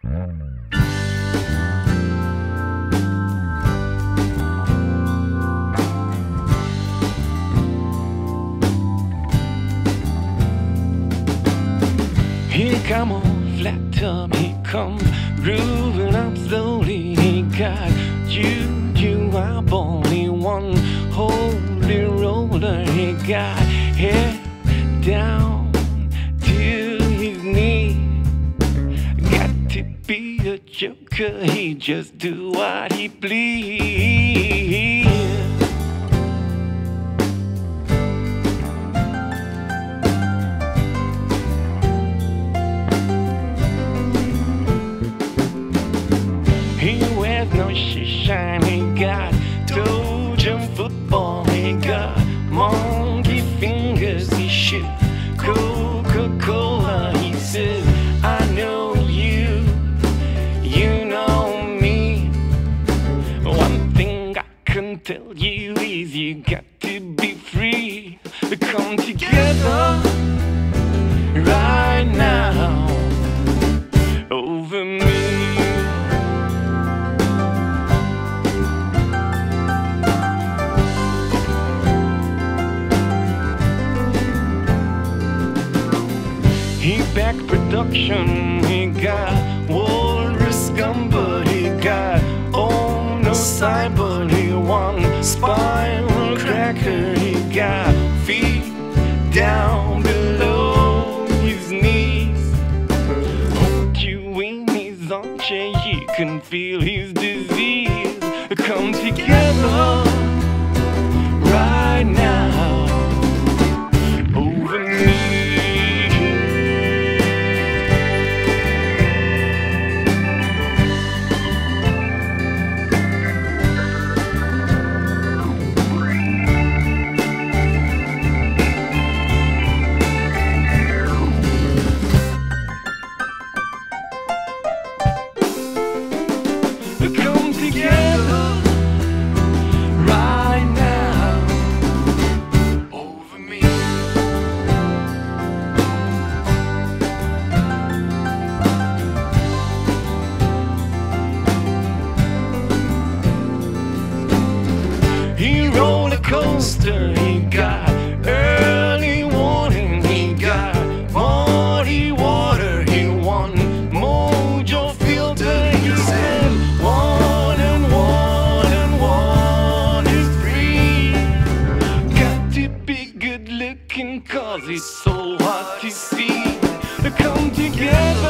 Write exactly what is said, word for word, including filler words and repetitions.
He come on flat top, he come grooving up slowly. He got juju eyeball, he one holy roller. He got head down to his knee. Got to be a joker, he just do what he please. He wears no shine, he got Trojan football, he got monkey fingers, he shoot Coca-Cola. He says, I know you, you know me. One thing I can tell you is you got to be free. Come together right now over me. He back production, he got walrus gumbo, he got oh no cyber, he won spinal cracker, he got feet down below his knees. Hold you in his armchair, you can feel his disease. Come together right now over me. Come together right now over me. He roller coaster, he got early warning, he got muddy water, he won mojo filter. He said one and one and one is three. Got to be good looking cause it's so hard to see. Come together